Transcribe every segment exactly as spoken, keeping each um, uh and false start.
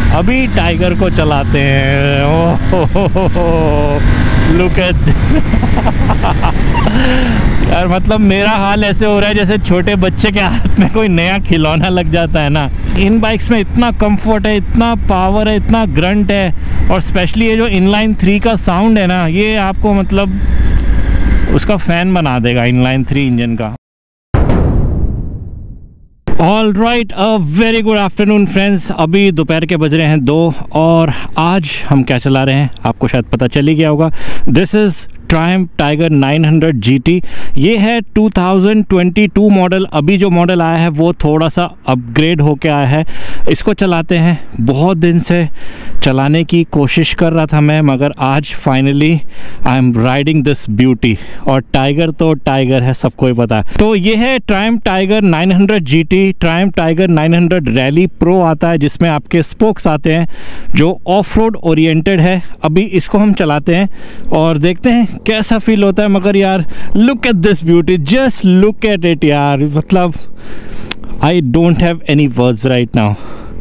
अभी टाइगर को चलाते हैं। ओह लुक एट यार, मतलब मेरा हाल ऐसे हो रहा है जैसे छोटे बच्चे के हाथ में कोई नया खिलौना लग जाता है ना। इन बाइक्स में इतना कंफर्ट है, इतना पावर है, इतना ग्रंट है, और स्पेशली ये जो इनलाइन थ्री का साउंड है ना, ये आपको मतलब उसका फैन बना देगा, इनलाइन थ्री इंजन का। All right, a very good afternoon friends. अभी दोपहर के बज रहे हैं दो, और आज हम क्या चला रहे हैं आपको शायद पता चल ही गया होगा। This is Triumph Tiger nine hundred G T. ये है two thousand twenty two model. अभी जो मॉडल आया है वो थोड़ा सा अपग्रेड होके आया है। इसको चलाते हैं, बहुत दिन से चलाने की कोशिश कर रहा था मैं, मगर आज finally I am riding this beauty. और टाइगर तो टाइगर है, सबको ही पता है। तो ये है Triumph Tiger nine hundred G T. Triumph Tiger nine hundred rally pro आता है, जिसमें आपके स्पोक्स आते हैं जो ऑफ रोड ओरिएंटेड है। अभी इसको हम चलाते हैं और देखते हैं कैसा फील होता है। मगर यार look at this beauty, just look at it यार, मतलब I don't have any words right now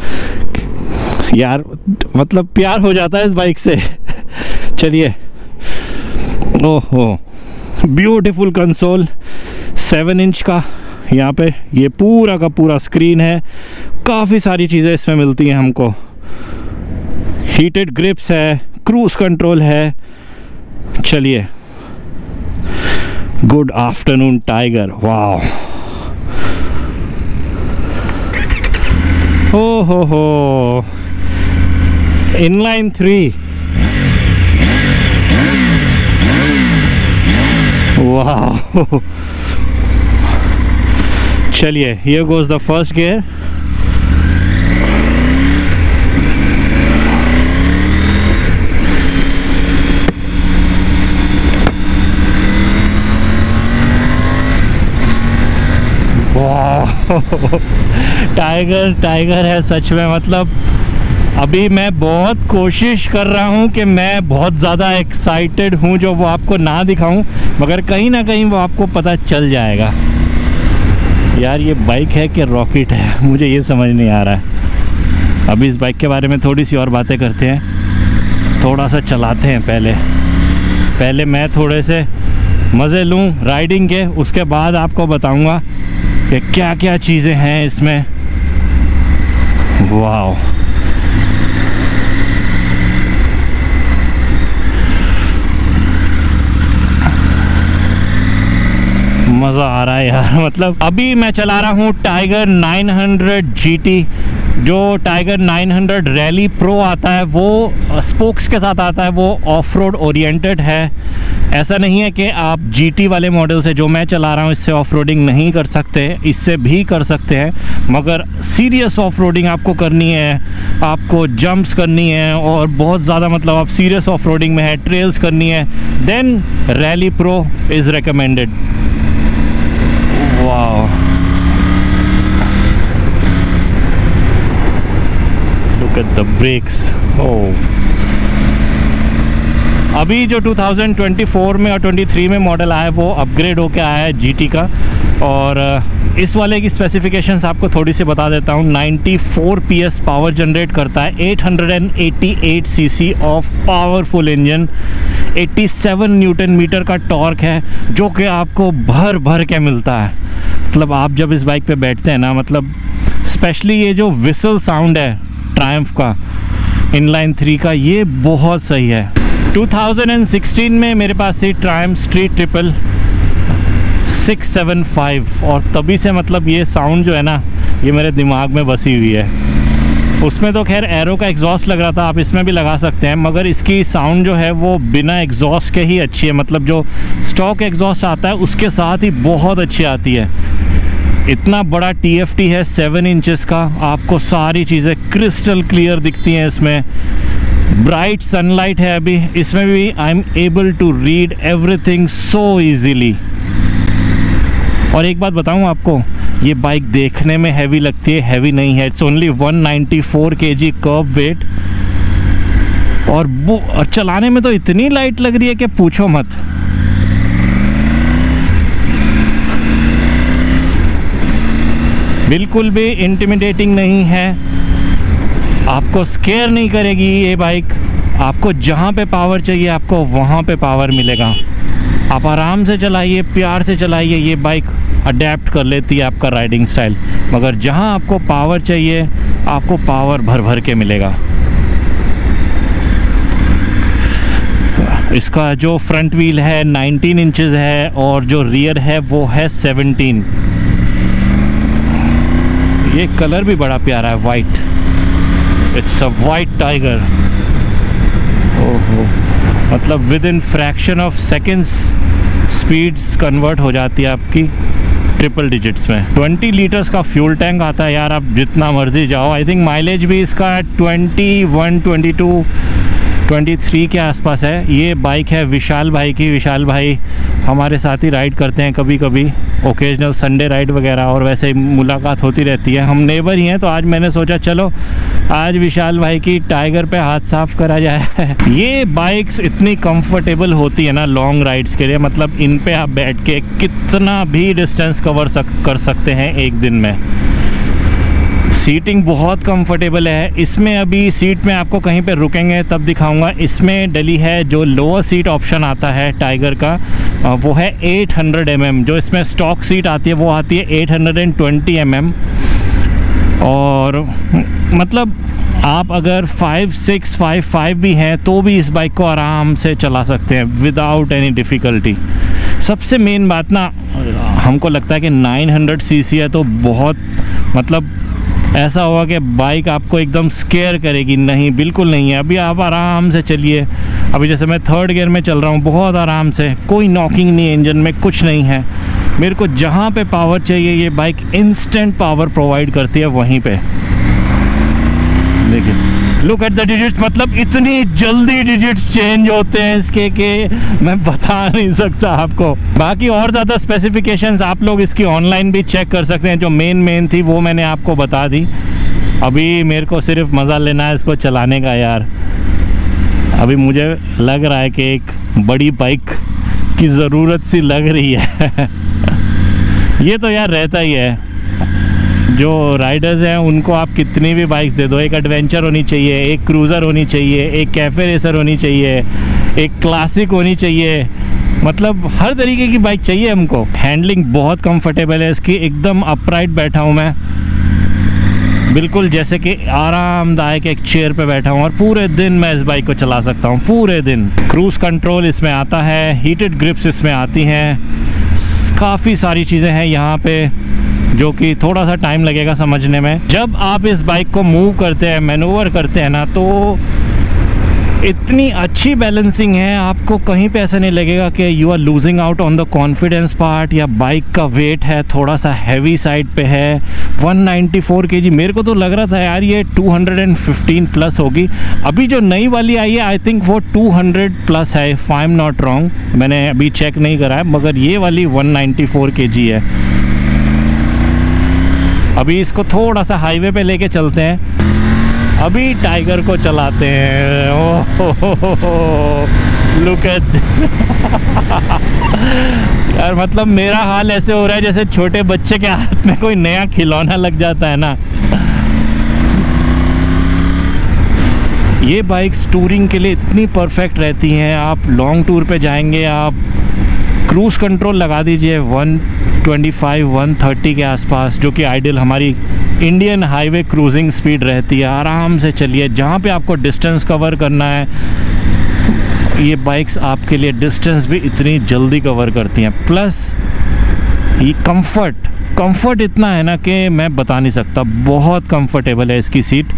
यार, मतलब प्यार हो जाता है इस बाइक से। चलिए, ओहो ब्यूटीफुल कंसोल, सेवन इंच का यहाँ पे ये पूरा का पूरा स्क्रीन है। काफ़ी सारी चीज़ें इसमें मिलती हैं हमको। हीटेड ग्रिप्स है, क्रूज कंट्रोल है। चलिए, गुड आफ्टरनून टाइगर। वाह, हो हो हो, इनलाइन थ्री। वाह, चलिए, here goes the first gear. Tiger Tiger है सच में। मतलब अभी मैं बहुत कोशिश कर रहा हूँ कि मैं बहुत ज़्यादा एक्साइटेड हूँ, जो वो आपको ना दिखाऊं, मगर कहीं ना कहीं वो आपको पता चल जाएगा। यार ये बाइक है कि रॉकेट है, मुझे ये समझ नहीं आ रहा है। अभी इस बाइक के बारे में थोड़ी सी और बातें करते हैं, थोड़ा सा चलाते हैं। पहले पहले मैं थोड़े से मज़े लूँ राइडिंग के, उसके बाद आपको बताऊँगा कि क्या क्या चीज़ें हैं इसमें। वाह, मज़ा आ रहा है यार। मतलब अभी मैं चला रहा हूँ Tiger nine hundred G T. जो Tiger nine hundred rally pro आता है वो स्पोक्स के साथ आता है, वो ऑफ रोड ओरिएंटेड है। ऐसा नहीं है कि आप जीटी वाले मॉडल से, जो मैं चला रहा हूँ, इससे ऑफ रोडिंग नहीं कर सकते, इससे भी कर सकते हैं, मगर सीरियस ऑफ रोडिंग आपको करनी है, आपको जंप्स करनी है और बहुत ज़्यादा मतलब आप सीरियस ऑफ रोडिंग में है, ट्रेल्स करनी है, then rally pro is recommended. वाह, look at the brakes. Oh, अभी जो टू थाउजेंड ट्वेंटी फोर में और ट्वेंटी थ्री में मॉडल आया है वो अपग्रेड होके आया है जीटी का। और इस वाले की स्पेसिफिकेशंस आपको थोड़ी सी बता देता हूँ। Ninety four P S power generate करता है, eight hundred eighty eight C C of powerful engine, eighty seven newton metre का टॉर्क है, जो कि आपको भर भर के मिलता है। मतलब आप जब इस बाइक पे बैठते हैं ना, मतलब स्पेशली ये जो विसल साउंड है ट्रायम्फ का इनलाइन थ्री का, ये बहुत सही है। टू थाउजेंड सिक्सटीन में मेरे पास थी Triumph street triple six seven five, और तभी से मतलब ये साउंड जो है ना, ये मेरे दिमाग में बसी हुई है। उसमें तो खैर एरो का एग्जॉस्ट लग रहा था, आप इसमें भी लगा सकते हैं, मगर इसकी साउंड जो है वो बिना एग्जॉस्ट के ही अच्छी है। मतलब जो स्टॉक एग्जॉस्ट आता है उसके साथ ही बहुत अच्छी आती है। इतना बड़ा टी एफ टी है सेवन इंचेस का, आपको सारी चीज़ें क्रिस्टल क्लियर दिखती हैं इसमें। ब्राइट सनलाइट है अभी इसमें भी, I am able to read everything so easily. और एक बात बताऊं आपको, ये बाइक देखने में हैवी लगती है, हैवी नहीं है। It's only one ninety four KG curb weight, और वो और चलाने में तो इतनी लाइट लग रही है कि पूछो मत। बिल्कुल भी इंटिमिडेटिंग नहीं है। आपको स्केयर नहीं करेगी ये बाइक। आपको जहाँ पे पावर चाहिए आपको वहाँ पे पावर मिलेगा। आप आराम से चलाइए, प्यार से चलाइए, ये बाइक अडेप्ट कर लेती है आपका राइडिंग स्टाइल। मगर जहाँ आपको पावर चाहिए आपको पावर भर भर के मिलेगा। इसका जो फ्रंट व्हील है नाइनटीन इंचेस है और जो रियर है वो है सेवनटीन। ये कलर भी बड़ा प्यारा है, white. It's a white Tiger. ओहो, मतलब within fraction of seconds speeds convert हो जाती है आपकी ट्रिपल डिजिट्स में। ट्वेंटी लीटर्स का फ्यूल टैंक आता है यार, आप जितना मर्जी जाओ। आई थिंक माइलेज भी इसका twenty one, twenty two, twenty three के आसपास है। ये बाइक है विशाल भाई की। विशाल भाई हमारे साथ ही राइड करते हैं कभी कभी, ओकेजनल संडे राइड वगैरह, और वैसे ही मुलाकात होती रहती है। हम नेबर ही हैं, तो आज मैंने सोचा चलो आज विशाल भाई की टाइगर पे हाथ साफ करा जाए। ये बाइक्स इतनी कंफर्टेबल होती है ना लॉन्ग राइड्स के लिए, मतलब इन पे आप बैठ के कितना भी डिस्टेंस कवर सक, कर सकते हैं एक दिन में। सीटिंग बहुत कंफर्टेबल है इसमें। अभी सीट में आपको कहीं पे रुकेंगे तब दिखाऊंगा। इसमें डली है जो लोअर सीट ऑप्शन आता है टाइगर का, वो है एट हंड्रेड एम एम। जो इसमें स्टॉक सीट आती है वो आती है eight hundred twenty M M. और मतलब आप अगर फाइव सिक्स फाइव फाइव भी हैं तो भी इस बाइक को आराम से चला सकते हैं विदाउट एनी डिफ़िकल्टी। सबसे मेन बात ना, हमको लगता है कि नाइन हंड्रेड सी सी है तो बहुत, मतलब ऐसा होगा कि बाइक आपको एकदम स्केयर करेगी। नहीं, बिल्कुल नहीं है। अभी आप आराम से चलिए। अभी जैसे मैं थर्ड गियर में चल रहा हूँ बहुत आराम से, कोई नॉकिंग नहीं है इंजन में, कुछ नहीं है। मेरे को जहाँ पे पावर चाहिए ये बाइक इंस्टेंट पावर प्रोवाइड करती है वहीं पे। देखिए, लुक एट द डिजिट्स, मतलब इतनी जल्दी डिजिट्स चेंज होते हैं इसके कि मैं बता नहीं सकता आपको। बाकी और ज़्यादा स्पेसिफिकेशंस आप लोग इसकी ऑनलाइन भी चेक कर सकते हैं। जो मेन मेन थी वो मैंने आपको बता दी। अभी मेरे को सिर्फ मज़ा लेना है इसको चलाने का यार। अभी मुझे लग रहा है कि एक बड़ी बाइक की ज़रूरत सी लग रही है। ये तो यार रहता ही है, जो राइडर्स हैं उनको आप कितनी भी बाइक्स दे दो, एक एडवेंचर होनी चाहिए, एक क्रूज़र होनी चाहिए, एक कैफ़े रेसर होनी चाहिए, एक क्लासिक होनी चाहिए, मतलब हर तरीके की बाइक चाहिए हमको। हैंडलिंग बहुत कंफर्टेबल है इसकी, एकदम अपराइट बैठा हूँ मैं, बिल्कुल जैसे कि आरामदायक एक चेयर पे बैठा हूँ। और पूरे दिन मैं इस बाइक को चला सकता हूँ, पूरे दिन। क्रूज़ कंट्रोल इसमें आता है, हीटेड ग्रिप्स इसमें आती हैं, काफ़ी सारी चीज़ें हैं यहाँ पे जो कि थोड़ा सा टाइम लगेगा समझने में। जब आप इस बाइक को मूव करते हैं, मैनूवर करते हैं ना, तो इतनी अच्छी बैलेंसिंग है, आपको कहीं पे ऐसा नहीं लगेगा कि you are losing out on the confidence part, या बाइक का वेट है थोड़ा सा हैवी साइड पे है। वन नाइंटी फोर केजी, मेरे को तो लग रहा था यार ये टू फिफ्टीन प्लस होगी। अभी जो नई वाली आई है आई थिंक वो टू हंड्रेड प्लस है, if I am not wrong. मैंने अभी चेक नहीं करा है, मगर ये वाली वन नाइंटी फोर केजी है। अभी इसको थोड़ा सा हाईवे पे लेके चलते हैं, अभी टाइगर को चलाते हैं। ओह लुक एट यार, मतलब मेरा हाल ऐसे हो रहा है जैसे छोटे बच्चे के हाथ में कोई नया खिलौना लग जाता है ना। ये बाइक्स टूरिंग के लिए इतनी परफेक्ट रहती हैं। आप लॉन्ग टूर पे जाएंगे, आप क्रूज़ कंट्रोल लगा दीजिए one twenty five, one thirty के आसपास, जो कि आइडियल हमारी इंडियन हाईवे क्रूजिंग स्पीड रहती है। आराम से चलिए, जहाँ पे आपको डिस्टेंस कवर करना है ये बाइक्स आपके लिए डिस्टेंस भी इतनी जल्दी कवर करती हैं। प्लस ये कंफर्ट कंफर्ट इतना है ना कि मैं बता नहीं सकता, बहुत कंफर्टेबल है इसकी सीट।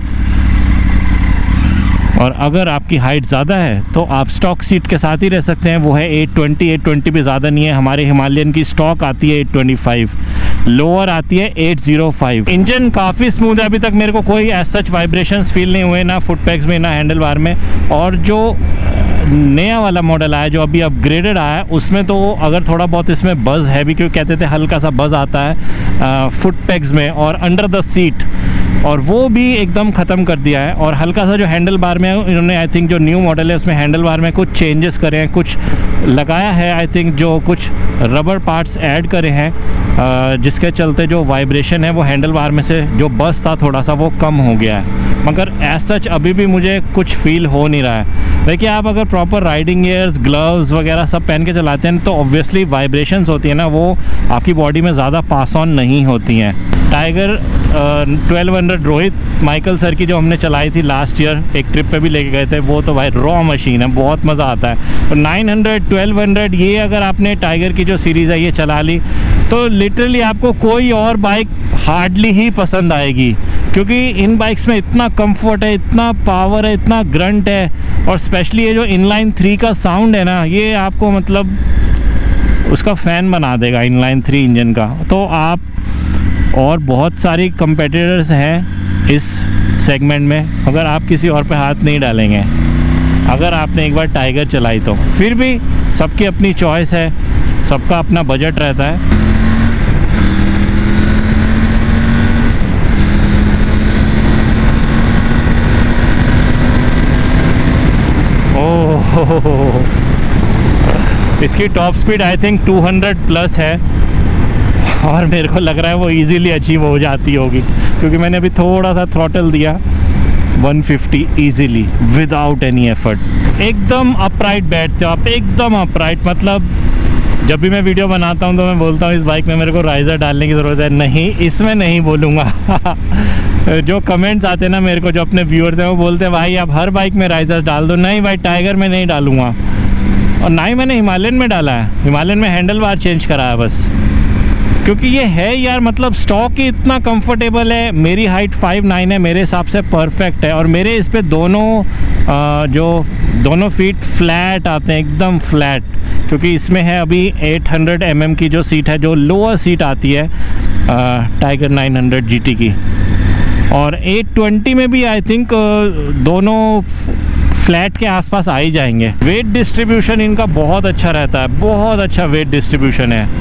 और अगर आपकी हाइट ज़्यादा है तो आप स्टॉक सीट के साथ ही रह सकते हैं, वो है एट ट्वेंटी। एट ट्वेंटी भी ज़्यादा नहीं है, हमारे हिमालयन की स्टॉक आती है एट ट्वेंटी फाइव, लोअर आती है एट ज़ीरो फाइव। इंजन काफ़ी स्मूथ है, अभी तक मेरे को कोई एज सच वाइब्रेशंस फील नहीं हुए, ना फुट पैक्स में ना हैंडल बार में। और जो नया वाला मॉडल आया जो अभी अपग्रेडेड आया है उसमें तो अगर थोड़ा बहुत इसमें बज़ है भी, क्योंकि कहते थे हल्का सा बज़ आता है फुट पैक्स में और अंडर द सीट, और वो भी एकदम ख़त्म कर दिया है। और हल्का सा जो हैंडल बार में इन्होंने आई थिंक जो न्यू मॉडल है उसमें हैंडल बार में कुछ चेंजेस करे हैं, कुछ लगाया है आई थिंक, जो कुछ रबर पार्ट्स ऐड करे हैं, जिसके चलते जो वाइब्रेशन है वो हैंडल बार में से जो बस था थोड़ा सा वो कम हो गया है। मगर एज सच अभी भी मुझे कुछ फील हो नहीं रहा है। देखिए, आप अगर प्रॉपर राइडिंग गियर्स, ग्लव्स वगैरह सब पहन के चलाते हैं तो ऑब्वियसली वाइब्रेशंस होती है ना, वो आपकी बॉडी में ज़्यादा पास ऑन नहीं होती हैं। Tiger twelve hundred Rohit Michael sir की जो हमने चलाई थी लास्ट ईयर, एक ट्रिप पे भी लेके गए थे, वो तो भाई रॉ मशीन है, बहुत मज़ा आता है। और नाइन हंड्रेड, ट्वेल्व हंड्रेड ये अगर आपने टाइगर की जो सीरीज़ है ये चला ली तो लिटरली आपको कोई और बाइक हार्डली ही पसंद आएगी, क्योंकि इन बाइक्स में इतना कंफर्ट है, इतना पावर है, इतना ग्रंट है, और स्पेशली ये जो इनलाइन थ्री का साउंड है ना, ये आपको मतलब उसका फ़ैन बना देगा इनलाइन थ्री इंजन का। तो आप और बहुत सारी कंपेटिटर्स हैं इस सेगमेंट में, अगर आप किसी और पे हाथ नहीं डालेंगे अगर आपने एक बार टाइगर चलाई तो। फिर भी सबकी अपनी चॉइस है, सबका अपना बजट रहता है। ओह, इसकी top speed I think two hundred plus है, और मेरे को लग रहा है वो इजीली अचीव हो जाती होगी, क्योंकि मैंने अभी थोड़ा सा थ्रॉटल दिया। One fifty easily without any effort. एकदम अपराइट बैठते हो आप, एकदम अपराइट। मतलब जब भी मैं वीडियो बनाता हूँ तो मैं बोलता हूँ इस बाइक में मेरे को राइज़र डालने की ज़रूरत है, नहीं इसमें नहीं बोलूँगा। जो कमेंट्स आते हैं ना मेरे को, जो अपने व्यूअर्स हैं वो बोलते हैं भाई आप हर बाइक में राइज़र डाल दो। नहीं भाई, टाइगर में नहीं डालूँगा, और ना ही मैंने हिमालयन में डाला है। हिमालयन में हैंडल बार चेंज करा है बस, क्योंकि ये है यार, मतलब स्टॉक ही इतना कंफर्टेबल है। मेरी हाइट फाइव नाइन है, मेरे हिसाब से परफेक्ट है, और मेरे इस पे दोनों आ, जो दोनों फीट फ्लैट आते हैं, एकदम फ्लैट, क्योंकि इसमें है अभी एट हंड्रेड एम एम की जो सीट है, जो लोअर सीट आती है आ, Tiger nine hundred G T की, और एट ट्वेंटी में भी आई थिंक दोनों फ्लैट के आसपास आ ही जाएंगे। वेट डिस्ट्रीब्यूशन इनका बहुत अच्छा रहता है, बहुत अच्छा वेट डिस्ट्रीब्यूशन है।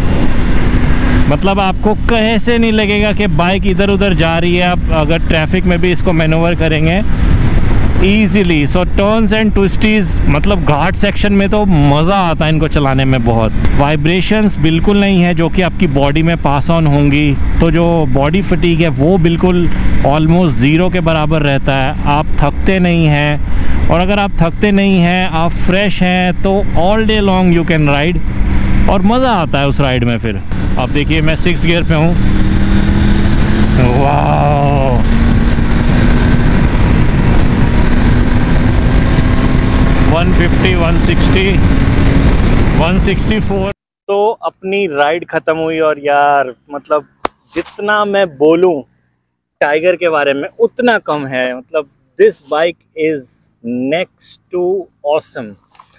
मतलब आपको कैसे नहीं लगेगा कि बाइक इधर उधर जा रही है। आप अगर ट्रैफिक में भी इसको मैनूवर करेंगे easily. So turns and twisties, मतलब घाट सेक्शन में तो मज़ा आता है इनको चलाने में बहुत। वाइब्रेशंस बिल्कुल नहीं है जो कि आपकी बॉडी में पास ऑन होंगी, तो जो बॉडी फटीग है वो बिल्कुल ऑलमोस्ट ज़ीरो के बराबर रहता है। आप थकते नहीं हैं, और अगर आप थकते नहीं हैं, आप फ्रेश हैं, तो all day long you can ride, और मज़ा आता है उस राइड में। फिर अब देखिए मैं सिक्स गियर पे हूँ, वाह, one fifty, one sixty, one sixty four. तो अपनी राइड ख़त्म हुई, और यार मतलब जितना मैं बोलूँ टाइगर के बारे में उतना कम है। मतलब this bike is next to awesome,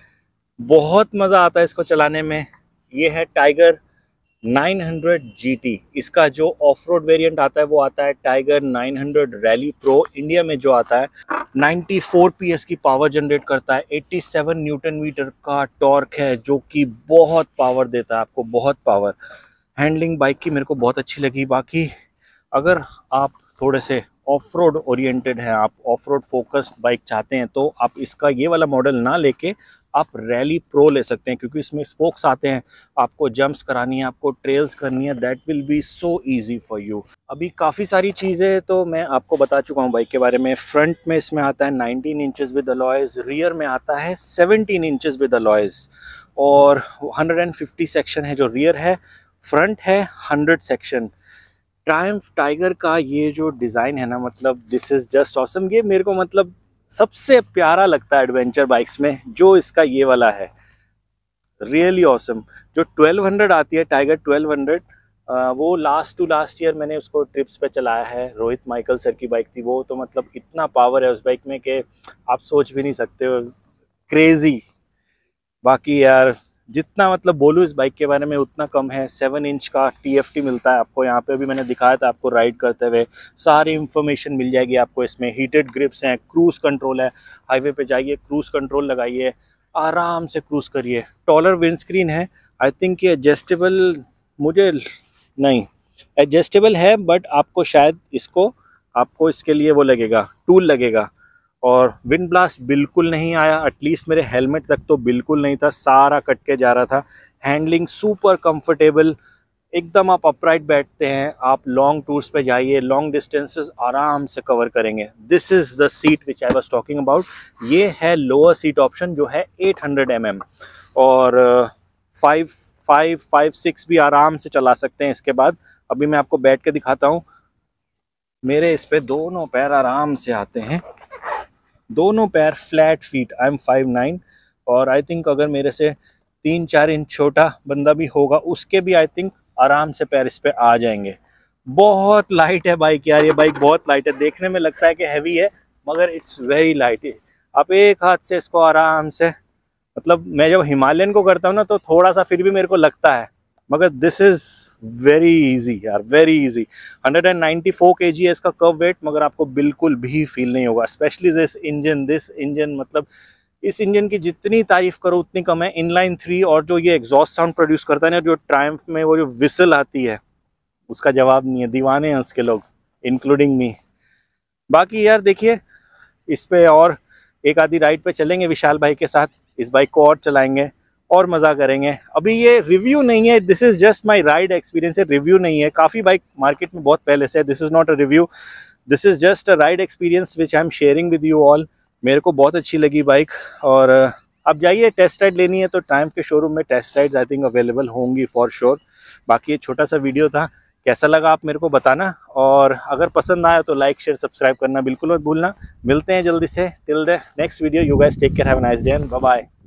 बहुत मज़ा आता है इसको चलाने में। ये है Tiger nine hundred G T. इसका जो ऑफ रोड वेरियंट आता है वो आता है Tiger nine hundred rally pro. India में जो आता है नाइन्टी फोर पी एस की पावर जनरेट करता है, एटी सेवन न्यूटन मीटर का टॉर्क है, जो कि बहुत पावर देता है आपको, बहुत पावर। हैंडलिंग बाइक की मेरे को बहुत अच्छी लगी। बाकी अगर आप थोड़े से ऑफ रोड ओरिएंटेड हैं, आप ऑफ रोड फोकस्ड बाइक चाहते हैं, तो आप इसका ये वाला मॉडल ना लेके आप रैली प्रो ले सकते हैं, क्योंकि इसमें स्पोक्स आते हैं। आपको जंप्स करानी है, आपको ट्रेल्स करनी है, that will be so easy for you. अभी काफ़ी सारी चीज़ें तो मैं आपको बता चुका हूँ बाइक के बारे में। फ्रंट में इसमें आता है nineteen inches with alloys, rear में आता है सेवनटीन इंचेस विद अलॉयज़, और वन फिफ्टी सेक्शन है जो रियर है, फ्रंट है हंड्रेड सेक्शन। ट्रायम्फ टाइगर का ये जो डिज़ाइन है ना, मतलब दिस इज़ जस्ट ऑसम। ये मेरे को मतलब सबसे प्यारा लगता है एडवेंचर बाइक्स में, जो इसका ये वाला है, रियली ऑसम। जो ट्वेल्व हंड्रेड आती है टाइगर ट्वेल्व हंड्रेड, वो लास्ट टू लास्ट ईयर मैंने उसको ट्रिप्स पे चलाया है। रोहित माइकल सर की बाइक थी वो, तो मतलब इतना पावर है उस बाइक में कि आप सोच भी नहीं सकते हो, क्रेजी। बाकी यार जितना मतलब बोलूँ इस बाइक के बारे में उतना कम है। सेवन इंच का टी एफ टी मिलता है आपको यहाँ पे, अभी मैंने दिखाया था आपको राइड करते हुए, सारी इंफॉर्मेशन मिल जाएगी आपको इसमें। हीटेड ग्रिप्स हैं, क्रूज कंट्रोल है, हाईवे पे जाइए क्रूज कंट्रोल लगाइए, आराम से क्रूज करिए। टॉलर विंडस्क्रीन है, आई थिंक ये एडजस्टेबल, मुझे नहीं एडजस्टेबल है, बट आपको शायद इसको आपको इसके लिए वो लगेगा, टूल लगेगा। और विंड ब्लास्ट बिल्कुल नहीं आया, एटलीस्ट मेरे हेलमेट तक तो बिल्कुल नहीं था, सारा कट के जा रहा था। हैंडलिंग सुपर कंफर्टेबल, एकदम आप अपराइट बैठते हैं, आप लॉन्ग टूर्स पे जाइए, लॉन्ग डिस्टेंसेस आराम से कवर करेंगे। This is the seat which I was talking about. ये है लोअर सीट ऑप्शन जो है एट हंड्रेड एम एम, और फाइव फाइव फाइव सिक्स भी आराम से चला सकते हैं। इसके बाद अभी मैं आपको बैठ के दिखाता हूँ। मेरे इस पे दोनों पैर आराम से आते हैं, दोनों पैर flat feet. I'm five nine, और आई थिंक अगर मेरे से तीन चार इंच छोटा बंदा भी होगा उसके भी आई थिंक आराम से पैर इस पे आ जाएंगे। बहुत लाइट है बाइक यार, ये बाइक बहुत लाइट है। देखने में लगता है कि हैवी है मगर इट्स वेरी लाइट। आप एक हाथ से इसको आराम से, मतलब मैं जब हिमालयन को करता हूँ ना तो थोड़ा सा फिर भी मेरे को लगता है, मगर दिस इज़ वेरी इजी यार, very easy. One ninety four KG है इसका कर्व वेट, मगर आपको बिल्कुल भी फील नहीं होगा। Specially this engine, this engine मतलब इस इंजन की जितनी तारीफ करो उतनी कम है। इनलाइन थ्री और जो ये एग्जॉस्ट साउंड प्रोड्यूस करता है ना, जो ट्रायम्फ में वो जो विसल आती है उसका जवाब नहीं है। दीवाने हैं उसके लोग, इंक्लूडिंग मी। बाकी यार देखिए, इस पे और एक आधी राइड पे चलेंगे विशाल भाई के साथ, इस बाइक को और चलाएंगे और मज़ा करेंगे। अभी ये रिव्यू नहीं है, this is just my ride experience है, रिव्यू नहीं है। काफ़ी बाइक मार्केट में बहुत पहले से है, this is not a review, this is just a ride experience which I'm sharing with you all. मेरे को बहुत अच्छी लगी बाइक, और अब जाइए टेस्ट राइड लेनी है तो ट्रायम्फ के शोरूम में test rides I think available होंगी फॉर श्योर। बाकी ये छोटा सा वीडियो था, कैसा लगा आप मेरे को बताना, और अगर पसंद आया तो लाइक शेयर सब्सक्राइब करना बिल्कुल मत भूलना। मिलते हैं जल्दी से, till the next video, you guys take care, have a nice day and bye bye.